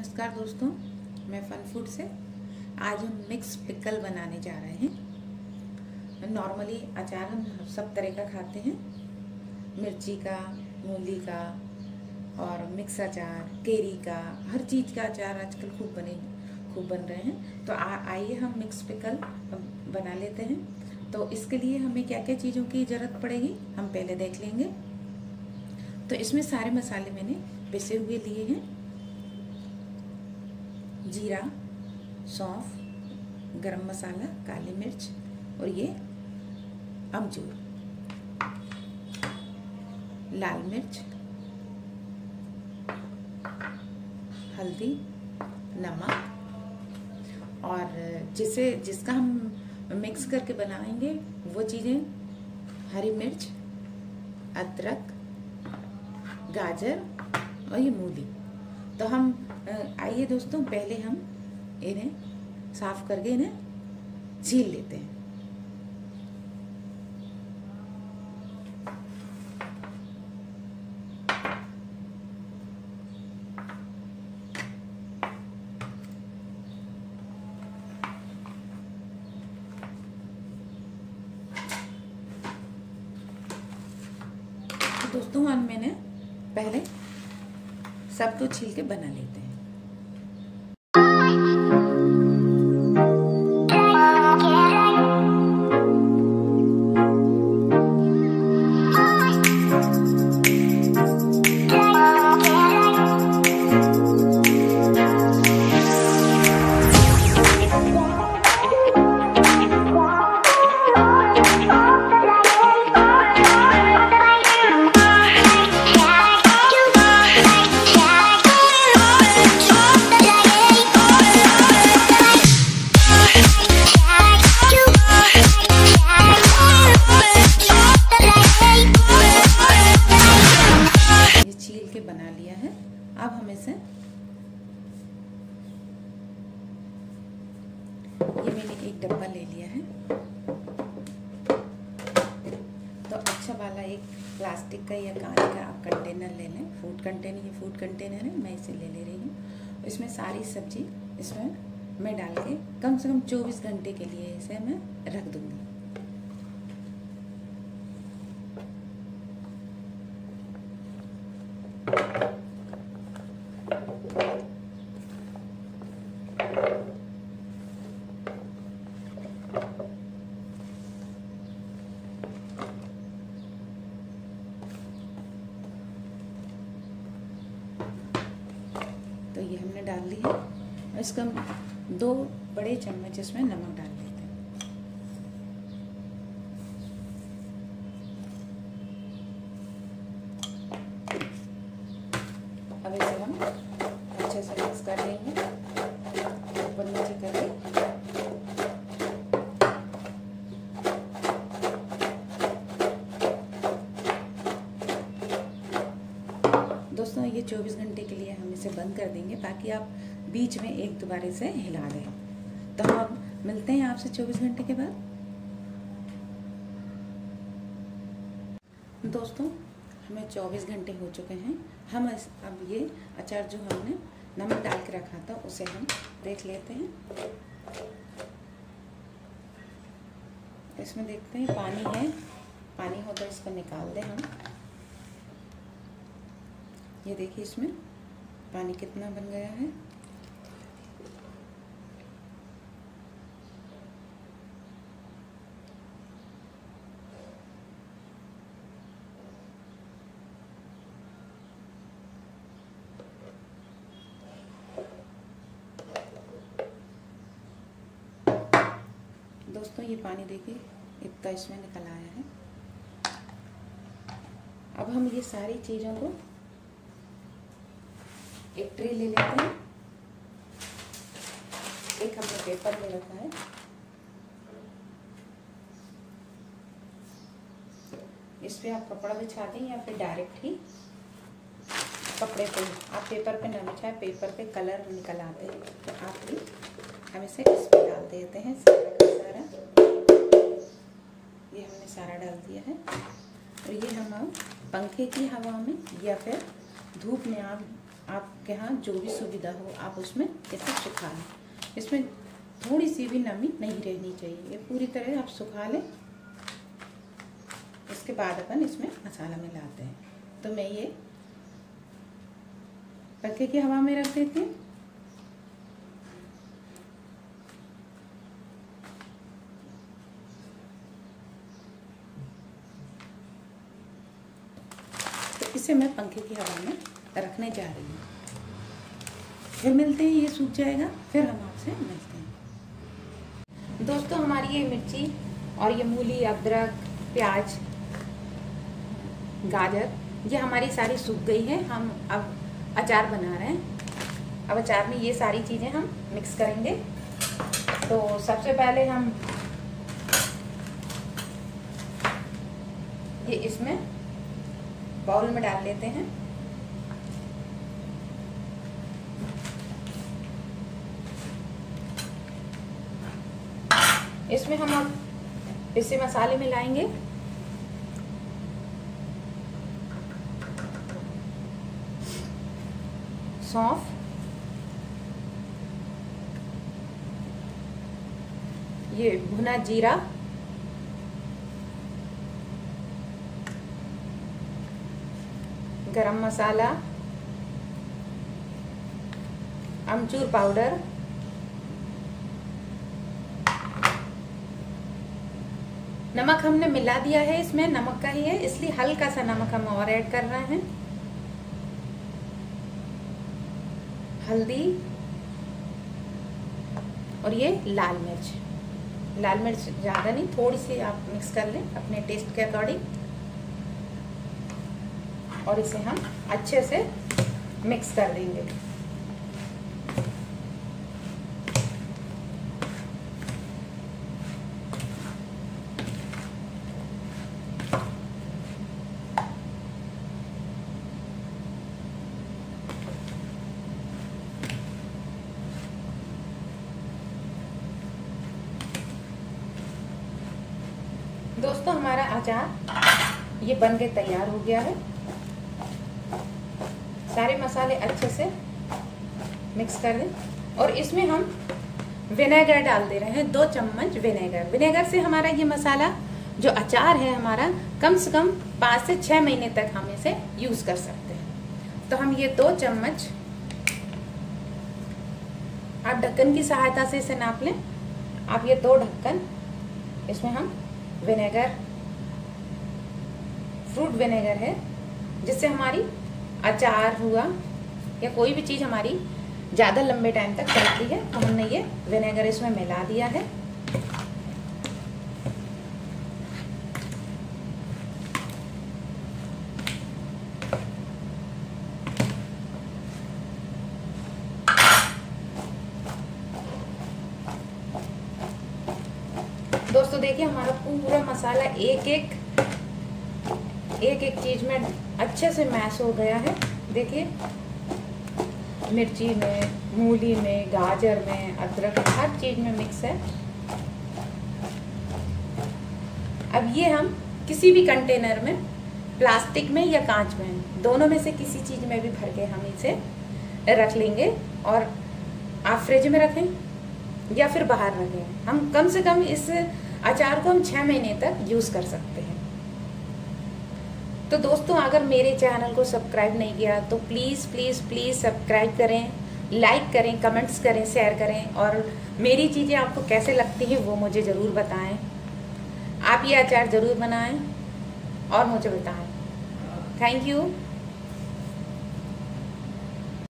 नमस्कार दोस्तों, मैं फन फूड से आज हम मिक्स पिकल बनाने जा रहे हैं। नॉर्मली अचार हम सब तरह का खाते हैं, मिर्ची का, मूली का और मिक्स अचार, केरी का, हर चीज़ का अचार आजकल खूब बन रहे हैं। तो आइए हम मिक्स पिकल बना लेते हैं। तो इसके लिए हमें क्या क्या चीज़ों की ज़रूरत पड़ेगी हम पहले देख लेंगे। तो इसमें सारे मसाले मैंने पिसे हुए लिए हैं। जीरा, सौंफ, गरम मसाला, काली मिर्च और ये अमचूर, लाल मिर्च, हल्दी, नमक और जिसका हम मिक्स करके बनाएंगे वो चीज़ें हरी मिर्च, अदरक, गाजर और ये मूली। तो हम आइए दोस्तों, पहले हम इन्हें साफ करके इन्हें छील लेते हैं। तो दोस्तों हम मैंने पहले सब तो छील के बना लेते हैं। बना लिया है। अब हम इसे ये मैंने एक डब्बा ले लिया है। तो अच्छा वाला एक प्लास्टिक का या कांच का आप कंटेनर ले लें। फूड कंटेनर है, मैं इसे ले रही हूँ। इसमें सारी सब्जी इसमें मैं डाल के कम से कम 24 घंटे के लिए इसे मैं रख दूंगी। तो ये हमने डाल ली है। इसका 2 बड़े चम्मच इसमें नमक डाल देते हैं। अब इसे हम अच्छे से मिक्स कर लेंगे, ऊपर नीचे करके। दोस्तों ये 24 घंटे के लिए हम इसे बंद कर देंगे, ताकि आप बीच में एक दोबारे से हिला दें। तो हम अब मिलते हैं आपसे 24 घंटे के बाद। दोस्तों हमें 24 घंटे हो चुके हैं। हम अब ये अचार जो हमने नमक डाल के रखा था उसे हम देख लेते हैं। इसमें देखते हैं पानी है, पानी हो तो इसको निकाल दें हम। ये देखिए इसमें पानी कितना बन गया है। दोस्तों ये पानी देखिए इतना इसमें निकल आया है। अब हम ये सारी चीज़ों को एक ट्रे ले लेते हैं। एक हमने पेपर ले रखा है। इस पे आप कपड़ा बिछा दें या फिर डायरेक्ट ही कपड़े पे, आप पेपर पे ना बिछाएं, पेपर पे कलर निकल आते हैं। तो आप भी हम इसे इस पे डाल देते हैं सारा। ये हमने सारा डाल दिया है और ये हम पंखे की हवा में या फिर धूप में आप आपके यहाँ जो भी सुविधा हो आप उसमें इसे सुखा लें। इसमें थोड़ी सी भी नमी नहीं रहनी चाहिए, ये पूरी तरह आप सुखा लें। इसके बाद अपन इसमें मसाला मिलाते हैं। तो मैं ये पंखे की हवा में रख देती हूँ। तो इसे मैं पंखे की हवा में रखने जा रही हूँ। फिर मिलते हैं, ये सूख जाएगा फिर हम आपसे मिलते हैं। दोस्तों हमारी ये मिर्ची और ये मूली, अदरक, प्याज, गाजर ये हमारी सारी सूख गई है। हम अब अचार बना रहे हैं। अब अचार में ये सारी चीज़ें हम मिक्स करेंगे। तो सबसे पहले हम ये इसमें बाउल में डाल लेते हैं। इसमें हम अब इसे मसाले मिलाएंगे। सौंफ, ये भुना जीरा, गरम मसाला, अमचूर पाउडर, नमक हमने मिला दिया है, इसमें नमक का ही है इसलिए हल्का सा नमक हम और ऐड कर रहे हैं। हल्दी और ये लाल मिर्च। लाल मिर्च ज़्यादा नहीं, थोड़ी सी आप मिक्स कर लें अपने टेस्ट के अकॉर्डिंग। और इसे हम अच्छे से मिक्स कर देंगे। दोस्तों हमारा अचार ये बन के तैयार हो गया है। सारे मसाले अच्छे से मिक्स कर दें और इसमें हम विनेगर डाल दे रहे हैं, 2 चम्मच विनेगर। विनेगर से हमारा ये मसाला जो अचार है हमारा कम से कम 5 से 6 महीने तक हम इसे यूज कर सकते हैं। तो हम ये 2 चम्मच, आप ढक्कन की सहायता से इसे नाप लें। आप ये 2 ढक्कन इसमें हम विनेगर, फ्रूट विनेगर है जिससे हमारी अचार हुआ या कोई भी चीज़ हमारी ज़्यादा लंबे टाइम तक चलती है। तो हमने ये विनेगर इसमें मिला दिया है। दोस्तों देखिए हमारा पूरा मसाला एक एक चीज में अच्छे से मैश हो गया है। देखिए मिर्ची में, मूली में, गाजर में, अदरक में, हर चीज में मिक्स है। अब ये हम किसी भी कंटेनर में, प्लास्टिक में या कांच में, दोनों में से किसी चीज में भी भर के हम इसे रख लेंगे। और आप फ्रिज में रखें या फिर बाहर रखें, हम कम से कम इस अचार को हम 6 महीने तक यूज कर सकते हैं। तो दोस्तों अगर मेरे चैनल को सब्सक्राइब नहीं किया तो प्लीज़ प्लीज़ प्लीज़ सब्सक्राइब करें, लाइक करें, कमेंट्स करें, शेयर करें और मेरी चीज़ें आपको कैसे लगती हैं वो मुझे ज़रूर बताएं। आप ये अचार ज़रूर बनाएं और मुझे बताएं। Thank you.